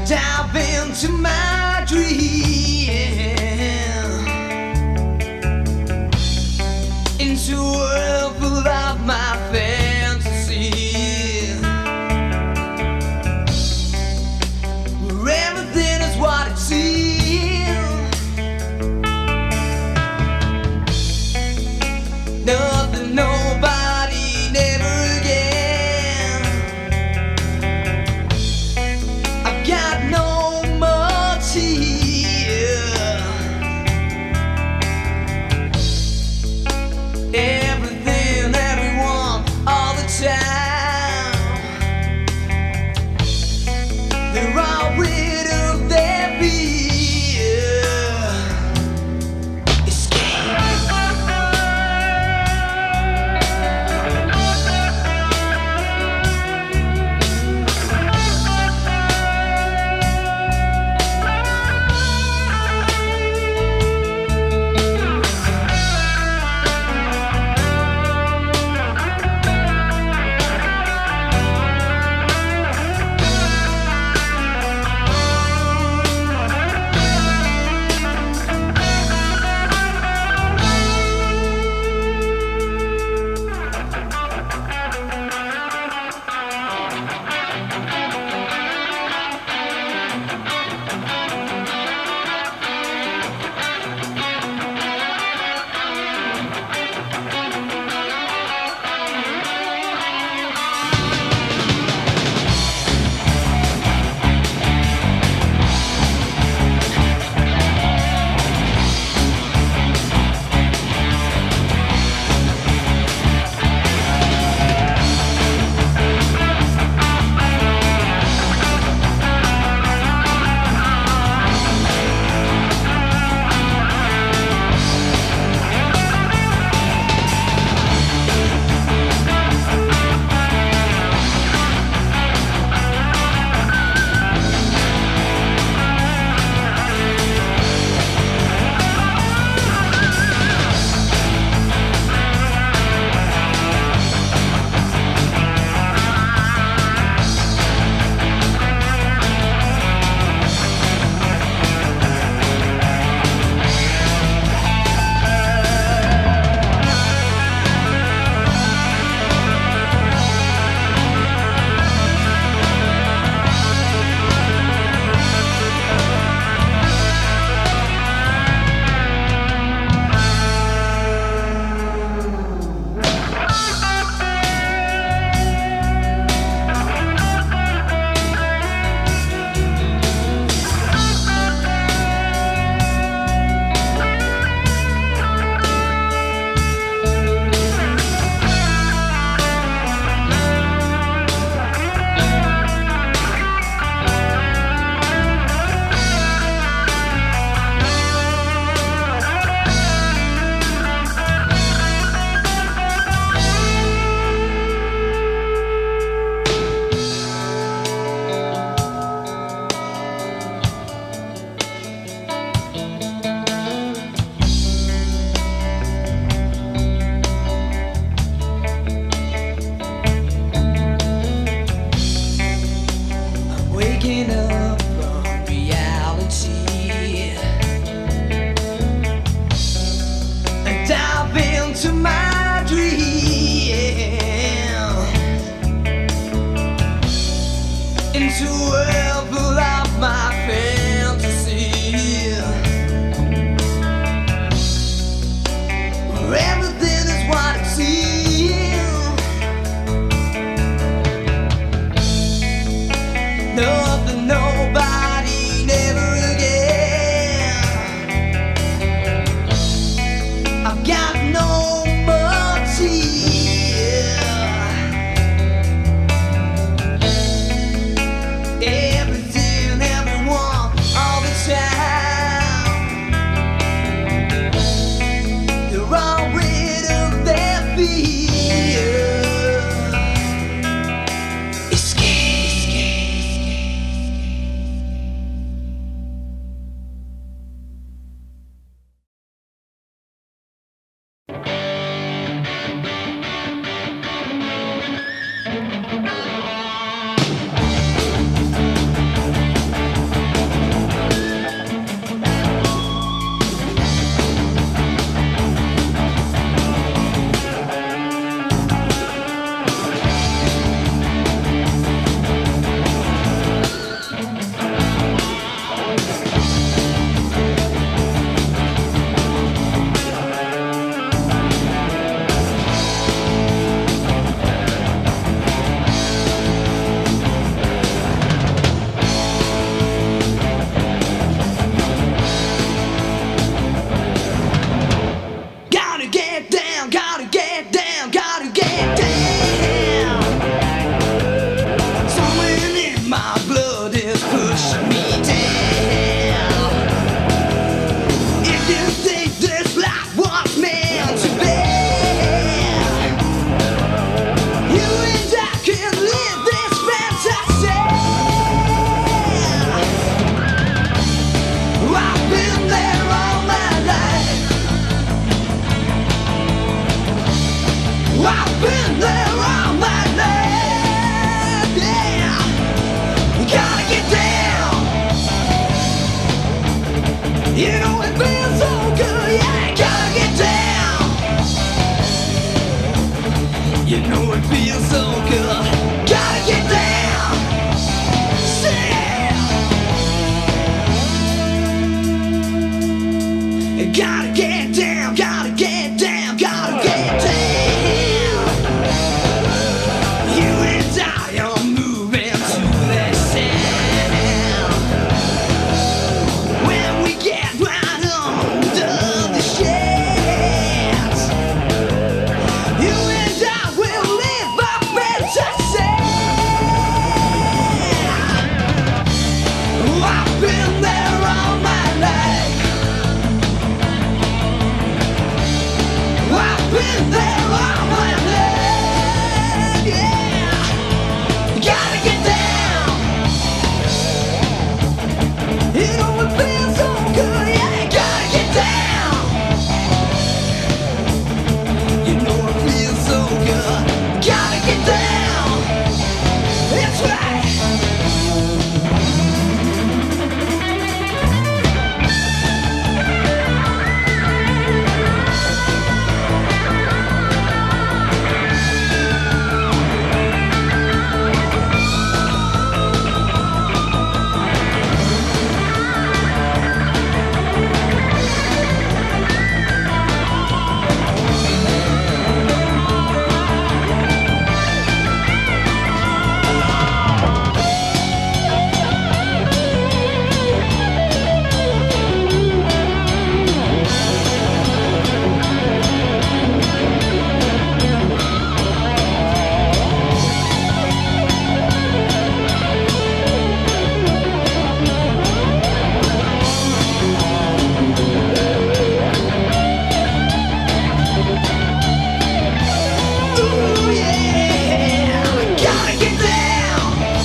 dive into my dream, into a world full of my fantasy, where everything is what it seems. Nothing, nobody, never again. I've got no more tears. Everything, everyone, all the time, they're all rid of their fear. Escape. Waking up from reality and dive into my dream, into a world full of my fantasy, where everything is what it seems. Nothing, nobody, never again. I've got no more tears. Everything, everyone, all the time, they're all rid of their fear. Escape. world is pushing me down. If you think this life was meant to be, you and I can live this fantasy. I've been there all my life. I've been there all my life. Yeah, gotta get down. You know it feels so good. Yeah, gotta get down. You know it feels so good. Gotta get down. Yeah. Gotta get down. Gotta get down. Gotta get down. You and I are moving to that sound. When we get right under the shades, you and I will live our fantasy. I've been there all my life. I've been there all my life. Yeah, gotta get down. You know it feels so good. Yeah, gotta get down. You know it feels so good. Gotta get down. That's right. Ooh, yeah, gotta get down.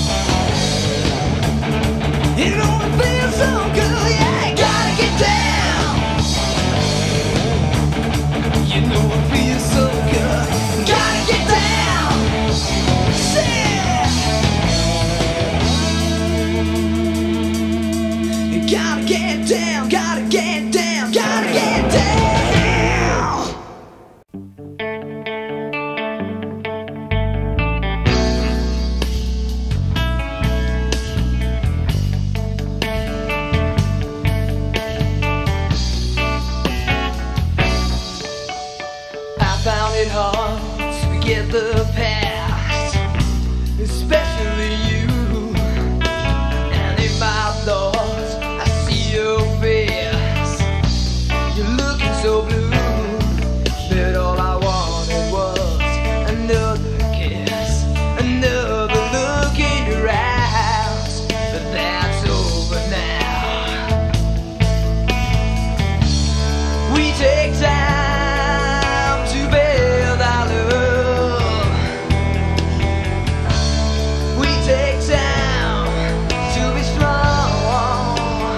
You know it feels so good. Yeah, gotta get down. You know it feels so good. Gotta get down. Yeah. Gotta get down. Gotta get down. Gotta get down. I found it hard to forget the past, especially you. And in my thoughts, I see your face. You're looking so blue, but all I wanted was another kiss, another look in your eyes. But that's over now. We take time to build our love. We take time to be strong.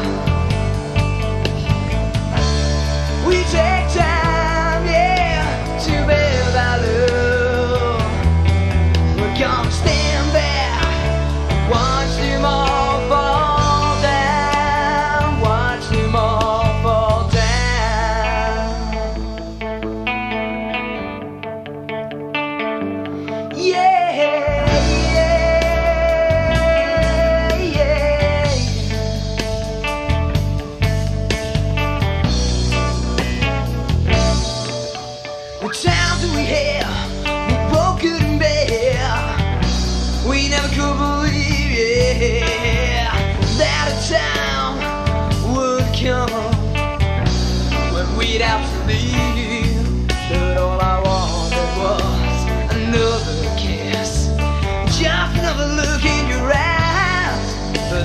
We take time, yeah, to build our love. We're gonna stand back, watch them all fall down, watch them all fall down. Yeah, yeah, yeah. What times do we have? We both couldn't bear. We never could believe, yeah, that a time would come when we'd have to leave. But all I wanted was another kiss, just another look in your eyes. But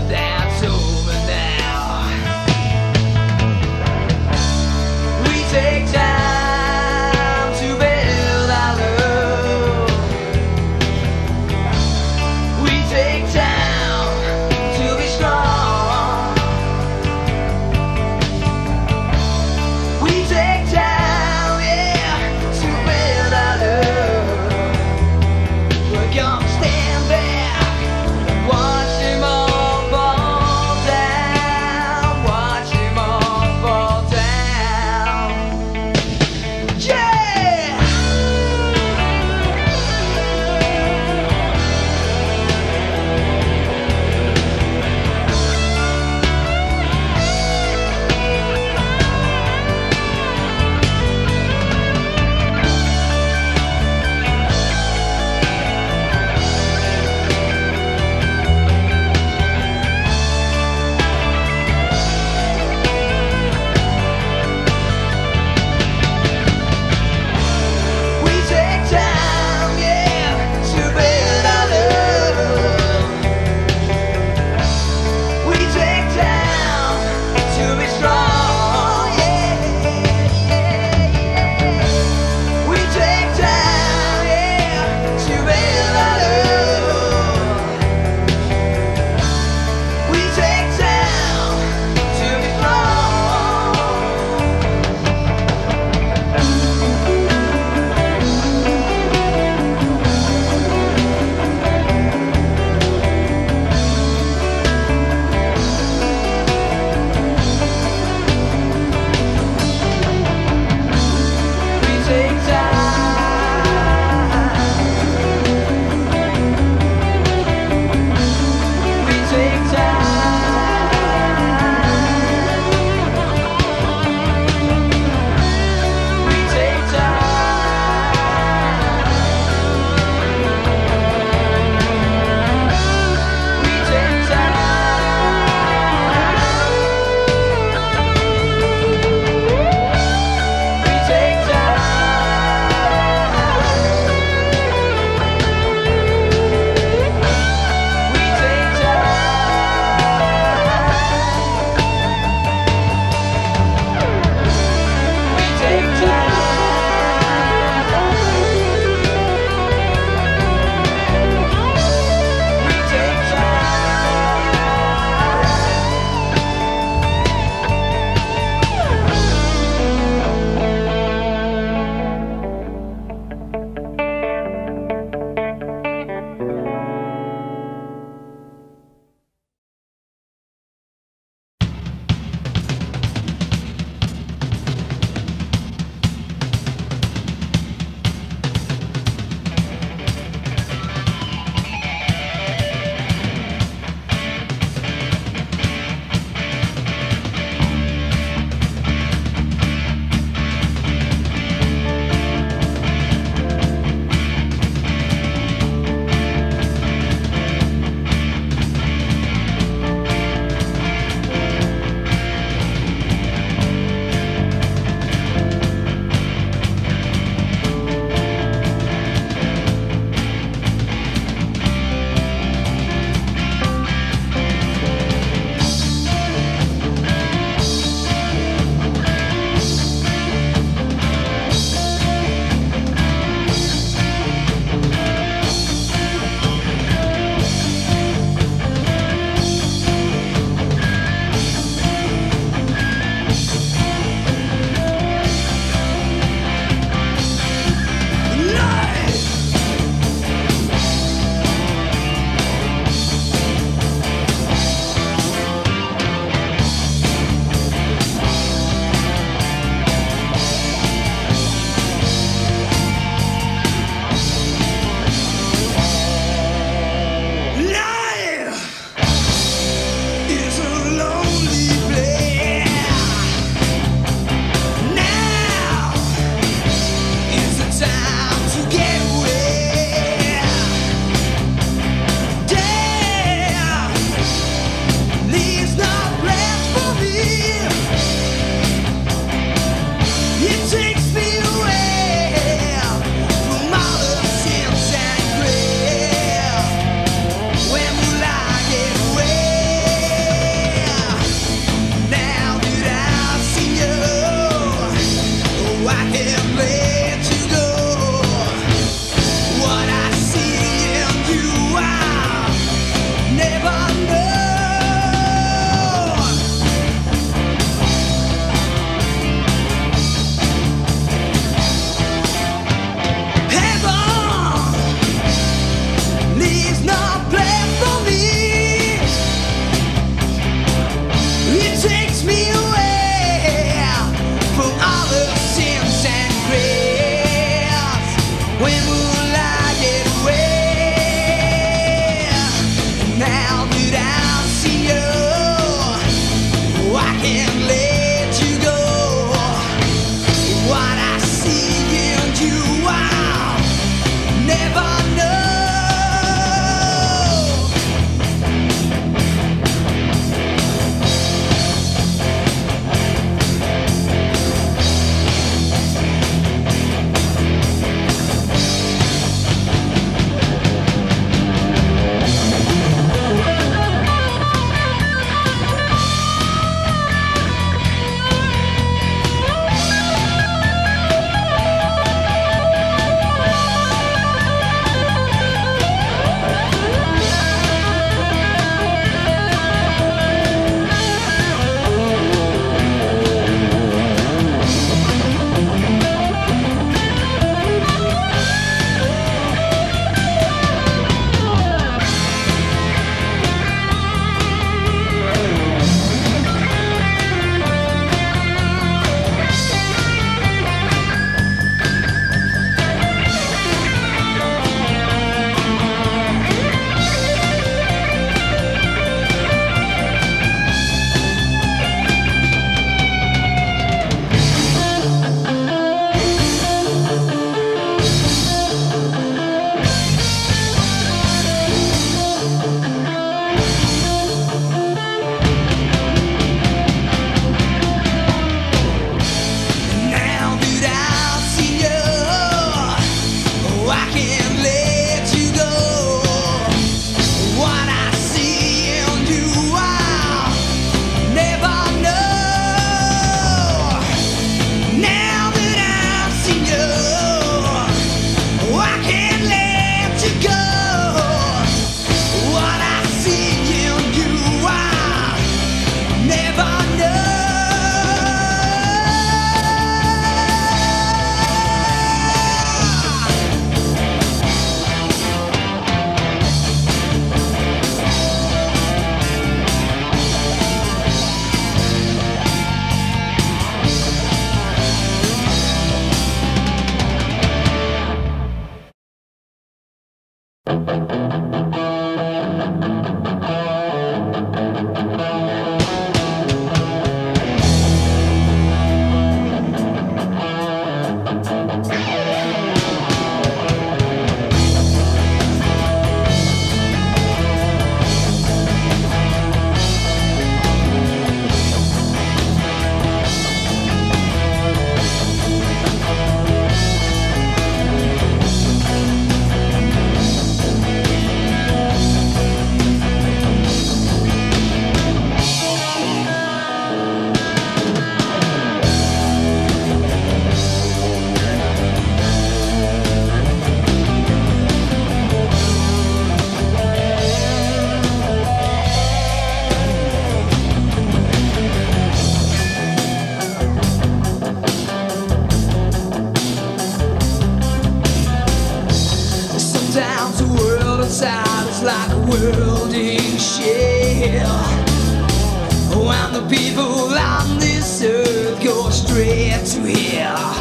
world in shell. When the people on this earth go straight to hell.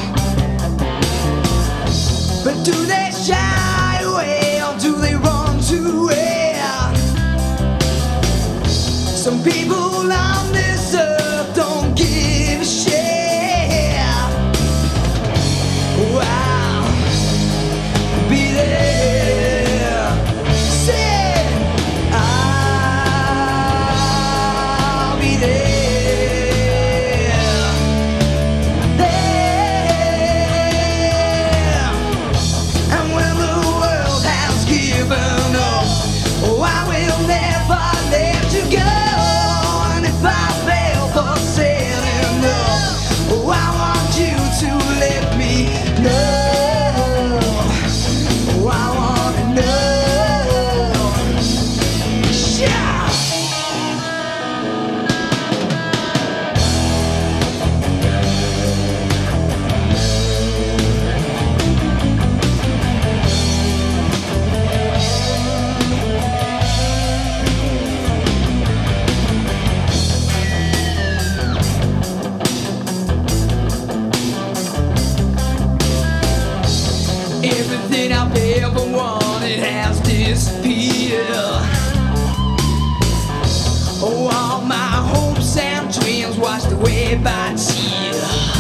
But do they shy away or do they run to hell? Some people on this earth don't give a shit. Wow, be there. Say, I'll be there. There. And when the world has given up, oh, I will never let you go. And if I fail for saying no, oh, I want you to let me know. Oh, I wanna know. Shout! Everything I've ever wanted has disappeared. Oh, all my hopes and dreams washed away by tears.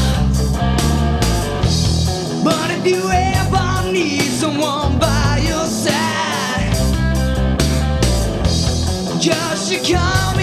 But if you ever need someone by your side, just you come